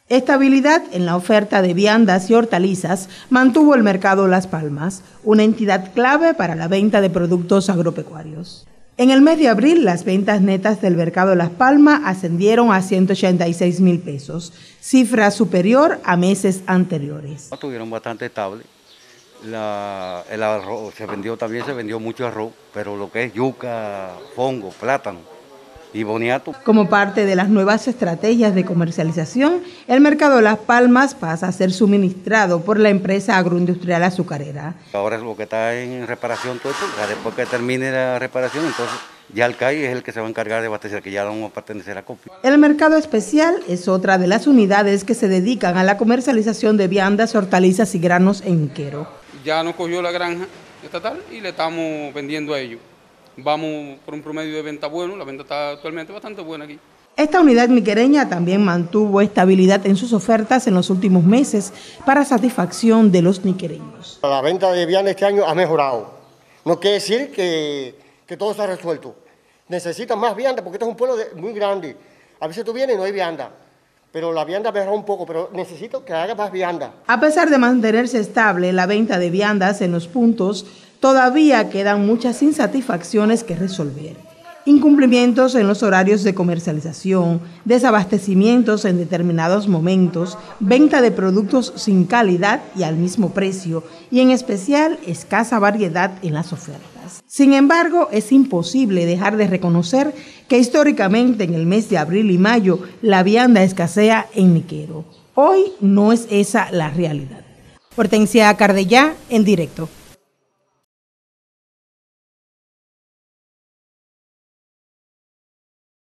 Estabilidad en la oferta de viandas y hortalizas mantuvo el mercado Las Palmas, una entidad clave para la venta de productos agropecuarios. En el mes de abril, las ventas netas del mercado Las Palmas ascendieron a 186.000 pesos, cifra superior a meses anteriores. Estuvieron bastante estables. El arroz se vendió mucho arroz, pero lo que es yuca, fongo, plátano y boniato. Como parte de las nuevas estrategias de comercialización, el mercado Las Palmas pasa a ser suministrado por la empresa agroindustrial azucarera. Ahora es lo que está en reparación todo esto, después que termine la reparación, entonces ya el CAI es el que se va a encargar de abastecer, que ya no vamos a pertenecer a COPI. El mercado especial es otra de las unidades que se dedican a la comercialización de viandas, hortalizas y granos en Niquero. Ya nos cogió la granja estatal y le estamos vendiendo a ellos. Vamos por un promedio de venta bueno, la venta está actualmente bastante buena aquí. Esta unidad niquereña también mantuvo estabilidad en sus ofertas en los últimos meses para satisfacción de los niquereños. La venta de viandas este año ha mejorado. No quiere decir que todo está resuelto. Necesitan más viandas porque este es un pueblo muy grande. A veces tú vienes y no hay vianda. Pero la vianda mejoró un poco, pero necesito que haga más vianda. A pesar de mantenerse estable la venta de viandas en los puntos, todavía quedan muchas insatisfacciones que resolver. Incumplimientos en los horarios de comercialización, desabastecimientos en determinados momentos, venta de productos sin calidad y al mismo precio, y en especial escasa variedad en las ofertas. Sin embargo, es imposible dejar de reconocer que históricamente en el mes de abril y mayo la vianda escasea en Niquero. Hoy no es esa la realidad. Hortensia Cardellá, en directo.